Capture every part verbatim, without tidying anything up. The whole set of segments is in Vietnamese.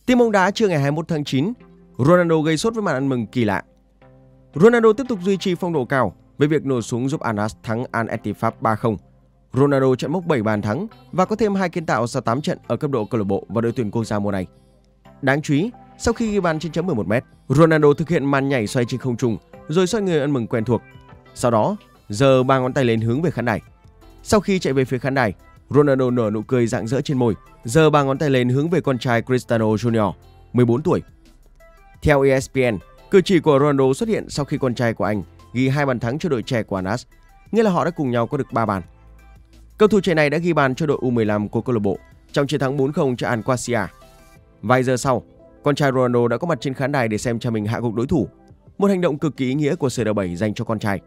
Tin bóng đá trưa ngày hai mươi mốt tháng chín, Ronaldo gây sốt với màn ăn mừng kỳ lạ. Ronaldo tiếp tục duy trì phong độ cao với việc nổ súng giúp Al Nassr thắng Al Ettifaq ba không. Ronaldo trận mốc bảy bàn thắng và có thêm hai kiến tạo sau tám trận ở cấp độ câu lạc bộ và đội tuyển quốc gia mùa này. Đáng chú ý, sau khi ghi bàn trên chấm mười một mét, Ronaldo thực hiện màn nhảy xoay trên không trung rồi xoay người ăn mừng quen thuộc. Sau đó, giơ ba ngón tay lên hướng về khán đài. Sau khi chạy về phía khán đài, Ronaldo nở nụ cười rạng rỡ trên môi, giơ ba ngón tay lên hướng về con trai Cristiano Junior, mười bốn tuổi. Theo E S P N, cử chỉ của Ronaldo xuất hiện sau khi con trai của anh ghi hai bàn thắng cho đội trẻ của Al Nassr, nghĩa là họ đã cùng nhau có được ba bàn. Cầu thủ trẻ này đã ghi bàn cho đội U mười lăm của câu lạc bộ trong chiến thắng bốn không trước Al Qassia. Vài giờ sau, con trai Ronaldo đã có mặt trên khán đài để xem cha mình hạ gục đối thủ, một hành động cực kỳ ý nghĩa của C D bảy dành cho con trai.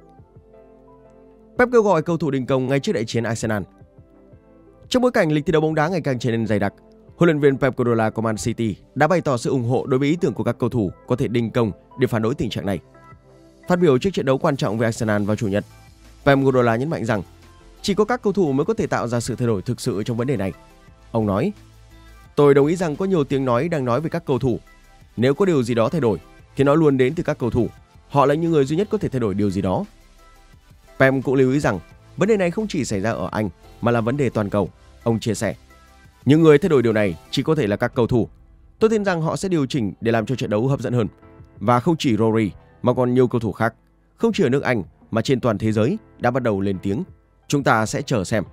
Pep kêu gọi cầu thủ đình công ngay trước đại chiến Arsenal. Trong bối cảnh lịch thi đấu bóng đá ngày càng trở nên dày đặc, huấn luyện viên Pep Guardiola của Man City đã bày tỏ sự ủng hộ đối với ý tưởng của các cầu thủ có thể đình công để phản đối tình trạng này. Phát biểu trước trận đấu quan trọng với Arsenal vào Chủ nhật, Pep Guardiola nhấn mạnh rằng chỉ có các cầu thủ mới có thể tạo ra sự thay đổi thực sự trong vấn đề này. Ông nói: "Tôi đồng ý rằng có nhiều tiếng nói đang nói về các cầu thủ. Nếu có điều gì đó thay đổi, thì nó luôn đến từ các cầu thủ. Họ là những người duy nhất có thể thay đổi điều gì đó." Pep cũng lưu ý rằng vấn đề này không chỉ xảy ra ở Anh mà là vấn đề toàn cầu. Ông chia sẻ: "Những người thay đổi điều này chỉ có thể là các cầu thủ. Tôi tin rằng họ sẽ điều chỉnh để làm cho trận đấu hấp dẫn hơn. Và không chỉ Rory mà còn nhiều cầu thủ khác, không chỉ ở nước Anh mà trên toàn thế giới đã bắt đầu lên tiếng. Chúng ta sẽ chờ xem."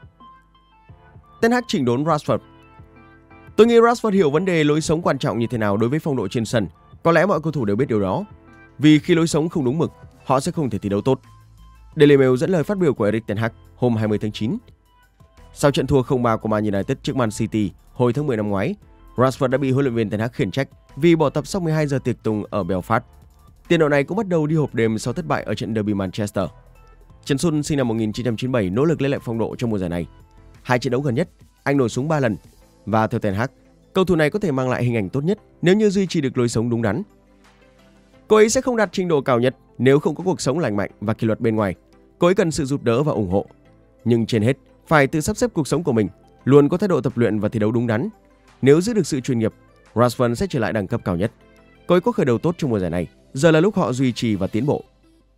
Ten Hag chỉnh đốn Rashford. Tôi nghĩ Rashford hiểu vấn đề lối sống quan trọng như thế nào đối với phong độ trên sân. Có lẽ mọi cầu thủ đều biết điều đó. Vì khi lối sống không đúng mực, họ sẽ không thể thi đấu tốt. Daily Mail dẫn lời phát biểu của Erik ten Hag hôm hai mươi tháng chín. Sau trận thua không ba của Man United trước Man City hồi tháng mười năm ngoái, Rashford đã bị huấn luyện viên ten Hag khiển trách vì bỏ tập sau mười hai giờ tiệc tùng ở Belfast. Tiền đạo này cũng bắt đầu đi hộp đêm sau thất bại ở trận derby Manchester. Trần Xuân sinh năm một nghìn chín trăm chín mươi bảy nỗ lực lấy lại phong độ trong mùa giải này. Hai trận đấu gần nhất, anh nổ súng ba lần và theo ten Hag, cầu thủ này có thể mang lại hình ảnh tốt nhất nếu như duy trì được lối sống đúng đắn. Cô ấy sẽ không đạt trình độ cao nhất nếu không có cuộc sống lành mạnh và kỷ luật bên ngoài. Cô ấy cần sự giúp đỡ và ủng hộ. Nhưng trên hết, phải tự sắp xếp cuộc sống của mình, luôn có thái độ tập luyện và thi đấu đúng đắn. Nếu giữ được sự chuyên nghiệp, Rashford sẽ trở lại đẳng cấp cao nhất. Cô ấy có khởi đầu tốt trong mùa giải này. Giờ là lúc họ duy trì và tiến bộ.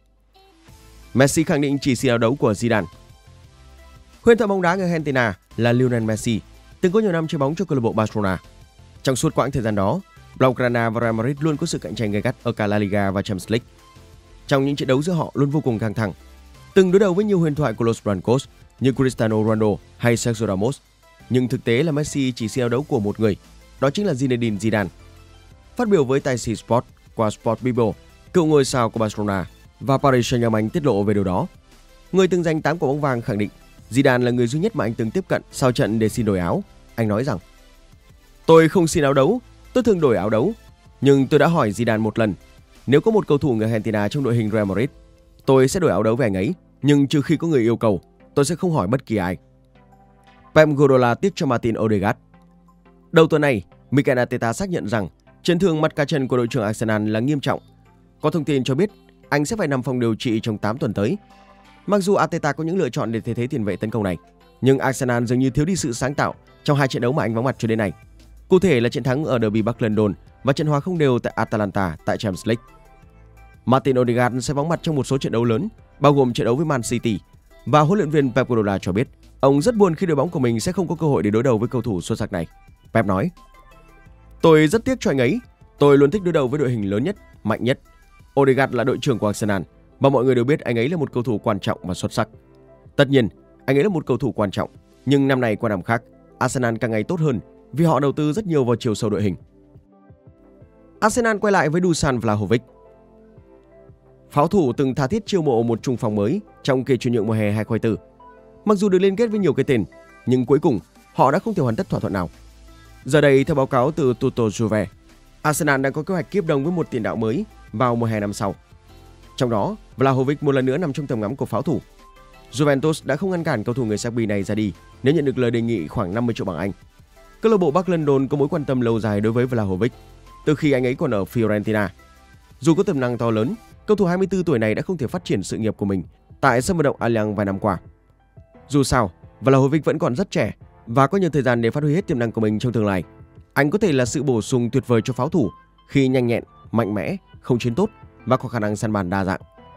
Messi khẳng định chỉ xin áo đấu của Zidane. Huyền thoại bóng đá người Argentina là Lionel Messi từng có nhiều năm chơi bóng cho câu lạc bộ Barcelona. Trong suốt quãng thời gian đó, Blaugrana và Real Madrid luôn có sự cạnh tranh gay gắt ở cả La Liga và Champions League. Trong những trận đấu giữa họ luôn vô cùng căng thẳng, từng đối đầu với nhiều huyền thoại của Los Blancos như Cristiano Ronaldo hay Sergio Ramos. Nhưng thực tế là Messi chỉ xin áo đấu của một người, đó chính là Zinedine Zidane. Phát biểu với tài xế Sport qua Sport Bible, cựu ngôi sao của Barcelona và Paris Saint-Germain tiết lộ về điều đó. Người từng giành tám quả bóng vàng khẳng định Zidane là người duy nhất mà anh từng tiếp cận sau trận để xin đổi áo. Anh nói rằng: "Tôi không xin áo đấu, tôi thường đổi áo đấu. Nhưng tôi đã hỏi Zidane một lần, nếu có một cầu thủ người Argentina trong đội hình Real Madrid, tôi sẽ đổi áo đấu với anh ấy. Nhưng trừ khi có người yêu cầu, tôi sẽ không hỏi bất kỳ ai." Pep Guardiola tiếc cho Martin Odegaard. Đầu tuần này, Mikel Arteta xác nhận rằng chấn thương mắt cá chân của đội trưởng Arsenal là nghiêm trọng. Có thông tin cho biết anh sẽ phải nằm phòng điều trị trong tám tuần tới. Mặc dù Arteta có những lựa chọn để thay thế tiền vệ tấn công này, nhưng Arsenal dường như thiếu đi sự sáng tạo trong hai trận đấu mà anh vắng mặt cho đến nay. Cụ thể là trận thắng ở derby Bắc London và trận hòa không đều tại Atalanta tại Champions League. Martin Odegaard sẽ vắng mặt trong một số trận đấu lớn, bao gồm trận đấu với Man City, và huấn luyện viên Pep Guardiola cho biết ông rất buồn khi đội bóng của mình sẽ không có cơ hội để đối đầu với cầu thủ xuất sắc này. Pep nói: "Tôi rất tiếc cho anh ấy. Tôi luôn thích đối đầu với đội hình lớn nhất, mạnh nhất. Odegaard là đội trưởng của Arsenal và mọi người đều biết anh ấy là một cầu thủ quan trọng và xuất sắc. Tất nhiên, anh ấy là một cầu thủ quan trọng, nhưng năm này qua năm khác, Arsenal càng ngày tốt hơn vì họ đầu tư rất nhiều vào chiều sâu đội hình." Arsenal quay lại với Dusan Vlahovic. Pháo thủ từng tha thiết chiêu mộ một trung phong mới trong kỳ chuyển nhượng mùa hè hai không hai tư. Mặc dù được liên kết với nhiều cái tên, nhưng cuối cùng họ đã không thể hoàn tất thỏa thuận nào. Giờ đây, theo báo cáo từ Tutto Juve, Arsenal đang có kế hoạch kiếp đồng với một tiền đạo mới vào mùa hè năm sau. Trong đó, Vlahovic một lần nữa nằm trong tầm ngắm của pháo thủ. Juventus đã không ngăn cản cầu thủ người Serbia này ra đi nếu nhận được lời đề nghị khoảng năm mươi triệu bảng Anh. Câu lạc bộ Bắc London có mối quan tâm lâu dài đối với Vlahovic từ khi anh ấy còn ở Fiorentina. Dù có tiềm năng to lớn, cầu thủ hai mươi tư tuổi này đã không thể phát triển sự nghiệp của mình tại sân vận động Allianz vài năm qua. Dù sao, Vlahovic vẫn còn rất trẻ và có nhiều thời gian để phát huy hết tiềm năng của mình trong tương lai. Anh có thể là sự bổ sung tuyệt vời cho pháo thủ khi nhanh nhẹn, mạnh mẽ, không chiến tốt và có khả năng săn bàn đa dạng.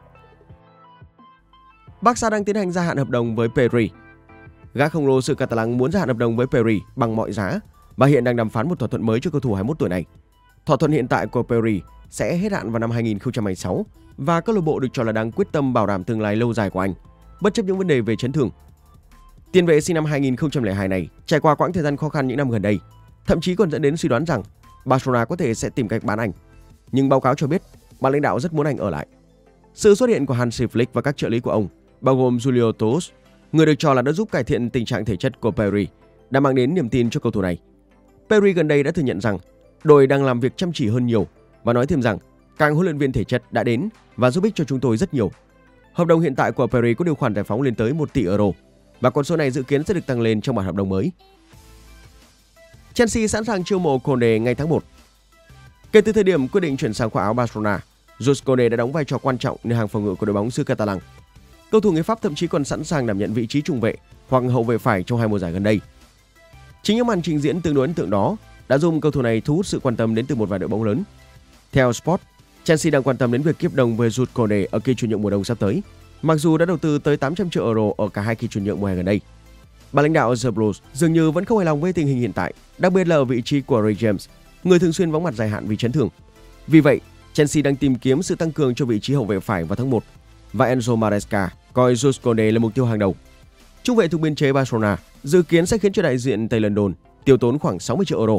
Barca đang tiến hành gia hạn hợp đồng với Pedri. Gã khổng lồ xứ Catalan muốn gia hạn hợp đồng với Pedri bằng mọi giá và hiện đang đàm phán một thỏa thuận mới cho cầu thủ hai mươi mốt tuổi này. Thỏa thuận hiện tại của Pedri sẽ hết hạn vào năm hai nghìn không trăm hai mươi sáu và câu lạc bộ được cho là đang quyết tâm bảo đảm tương lai lâu dài của anh, bất chấp những vấn đề về chấn thương. Tiền vệ sinh năm hai nghìn không trăm lẻ hai này trải qua quãng thời gian khó khăn những năm gần đây, thậm chí còn dẫn đến suy đoán rằng Barcelona có thể sẽ tìm cách bán anh. Nhưng báo cáo cho biết ban lãnh đạo rất muốn anh ở lại. Sự xuất hiện của Hansi Flick và các trợ lý của ông, bao gồm Julio Torres, người được cho là đã giúp cải thiện tình trạng thể chất của Pedri, đã mang đến niềm tin cho cầu thủ này. Pedri gần đây đã thừa nhận rằng đội đang làm việc chăm chỉ hơn nhiều và nói thêm rằng các huấn luyện viên thể chất đã đến và giúp ích cho chúng tôi rất nhiều. Hợp đồng hiện tại của Pedri có điều khoản giải phóng lên tới một tỷ euro và con số này dự kiến sẽ được tăng lên trong bản hợp đồng mới. Chelsea sẵn sàng chiêu mộ Koundé ngay tháng một. Kể từ thời điểm quyết định chuyển sang khoác áo Barcelona, Jules Koundé đã đóng vai trò quan trọng nơi hàng phòng ngự của đội bóng xứ Catalan. Cầu thủ người Pháp thậm chí còn sẵn sàng đảm nhận vị trí trung vệ hoặc hậu vệ phải trong hai mùa giải gần đây. Chính những màn trình diễn tương đối ấn tượng đó đã giúp cầu thủ này thu hút sự quan tâm đến từ một vài đội bóng lớn. Theo Sport, Chelsea đang quan tâm đến việc kiếp đồng với Jules Koundé ở kỳ chuyển nhượng mùa đông sắp tới, mặc dù đã đầu tư tới tám trăm triệu euro ở cả hai kỳ chuyển nhượng mùa hè gần đây. Ban lãnh đạo The Blues dường như vẫn không hài lòng với tình hình hiện tại, đặc biệt là ở vị trí của Ray James, người thường xuyên vắng mặt dài hạn vì chấn thương. Vì vậy, Chelsea đang tìm kiếm sự tăng cường cho vị trí hậu vệ phải vào tháng một và Enzo Maresca coi Jules Koundé là mục tiêu hàng đầu. Trung vệ thuộc biên chế Barcelona dự kiến sẽ khiến cho đại diện Tây London tiêu tốn khoảng sáu mươi triệu euro.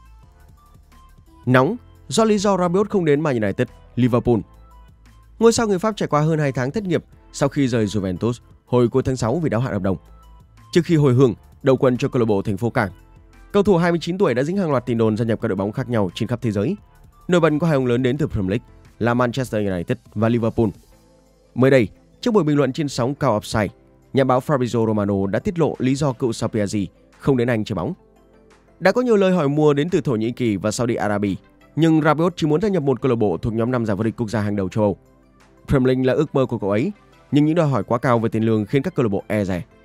Nóng do lý do Rabiot không đến Man United, Liverpool. Ngôi sao người Pháp trải qua hơn hai tháng thất nghiệp sau khi rời Juventus hồi cuối tháng sáu vì đáo hạn hợp đồng. Trước khi hồi hương đầu quân cho câu lạc bộ thành phố Cảng, cầu thủ hai mươi chín tuổi đã dính hàng loạt tin đồn gia nhập các đội bóng khác nhau trên khắp thế giới. Nổi bật có hai ông lớn đến từ Premier League là Manchester United và Liverpool. Mới đây, trước buổi bình luận trên sóng Cao Offside, nhà báo Fabrizio Romano đã tiết lộ lý do cựu sao pê ét giê không đến Anh chơi bóng. Đã có nhiều lời hỏi mua đến từ Thổ Nhĩ Kỳ và Saudi Arabia, nhưng Rabiot chỉ muốn gia nhập một câu lạc bộ thuộc nhóm năm giải vô địch quốc gia hàng đầu châu Âu. Premier League là ước mơ của cậu ấy, nhưng những đòi hỏi quá cao về tiền lương khiến các câu lạc bộ e dè.